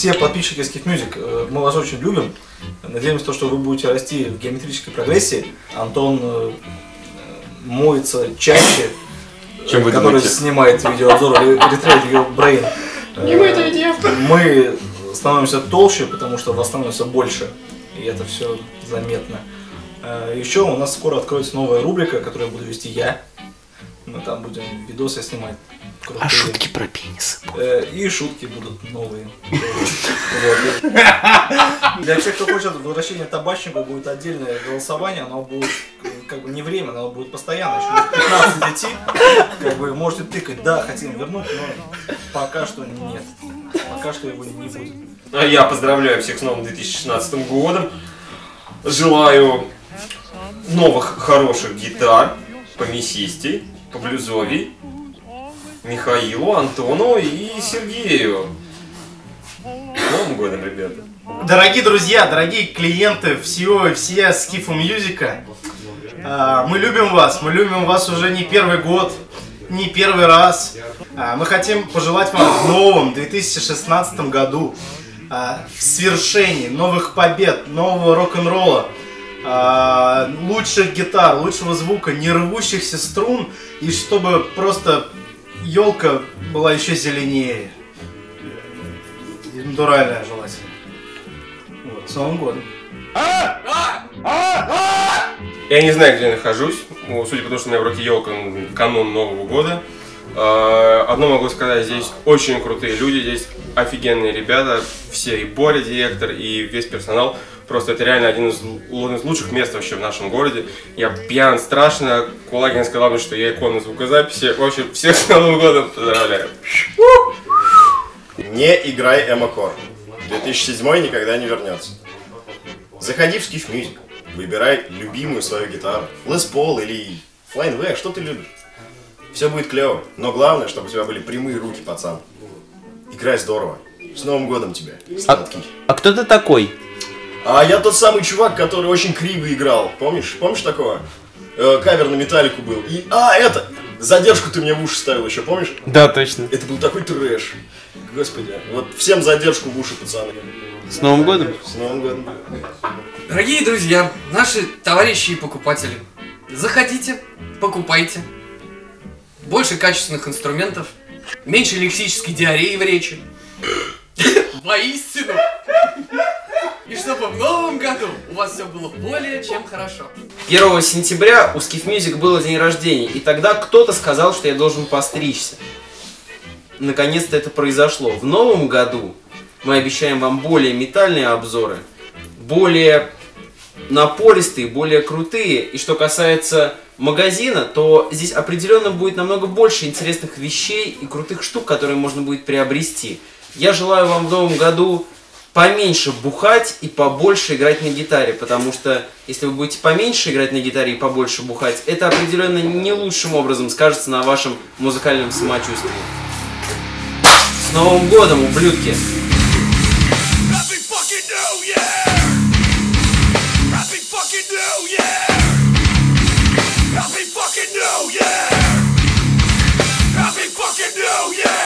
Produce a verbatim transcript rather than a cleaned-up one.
все подписчики Skiff Music, мы вас очень любим. Надеемся, что вы будете расти в геометрической прогрессии. Антон моется чаще, чем вы который думаете? Снимает видеообзор Retrade Your Brain. Не мы это видео. Мы становимся толще, потому что вас становится больше. И это все заметно. Еще у нас скоро откроется новая рубрика, которую буду вести я. Мы там будем видосы снимать. Крутые. А шутки про пенисы? И шутки будут новые. Для всех, кто хочет возвращения табачника, будет отдельное голосование. Оно будет как бы не время, оно будет постоянно. Еще лет пятнадцать идти. Как бы можете тыкать, да, хотим вернуть, но пока что нет. Пока что его не будет. А я поздравляю всех с новым две тысячи шестнадцатым годом. Желаю новых хороших гитар по мясистей, по блюзовей, Михаилу, Антону и Сергею. С Новым годом, ребята! Дорогие друзья, дорогие клиенты всего и все Skiff Music, мы любим вас, мы любим вас уже не первый год, не первый раз. Мы хотим пожелать вам в новом две тысячи шестнадцатом году свершений, новых побед, нового рок-н-ролла, лучших гитар, лучшего звука, не рвущихся струн, и чтобы просто елка была еще зеленее. Натуральная желательно. Вот, с Новым годом. Я не знаю, где я нахожусь, судя по тому, что у меня в руке елка канун Нового года. Одно могу сказать, здесь очень крутые люди, здесь офигенные ребята, все, и Боря, директор, и весь персонал. Просто это реально один из лучших мест вообще в нашем городе. Я пьян страшно, Кулагин сказал мне, что я икона звукозаписи. В общем, всех с Новым годом поздравляю. Не играй Эмокор. две тысячи седьмой никогда не вернется. Заходи в Skiff Music, выбирай любимую свою гитару. Les Paul или Flying V, что ты любишь. Все будет клево, но главное, чтобы у тебя были прямые руки, пацан. Играй здорово. С Новым годом тебя, сладкий. А, а кто ты такой? А я тот самый чувак, который очень криво играл. Помнишь? Помнишь такого? Э, кавер на Металлику был. И, а, это! Задержку ты мне в уши ставил еще, помнишь? Да, точно. Это был такой трэш. Господи. Вот всем задержку в уши, пацаны. С Новым годом? С Новым годом. Дорогие друзья, наши товарищи и покупатели, заходите, покупайте. Больше качественных инструментов, меньше лексической диареи в речи. Воистину! И чтобы в новом году у вас все было более чем хорошо. первого сентября у Skiff Music был день рождения, и тогда кто-то сказал, что я должен постричься. Наконец-то это произошло. В новом году мы обещаем вам более метальные обзоры, более напористые, более крутые. И что касается магазина, то здесь определенно будет намного больше интересных вещей и крутых штук, которые можно будет приобрести. Я желаю вам в новом году поменьше бухать и побольше играть на гитаре, потому что если вы будете поменьше играть на гитаре и побольше бухать, это определенно не лучшим образом скажется на вашем музыкальном самочувствии. С Новым годом, ублюдки!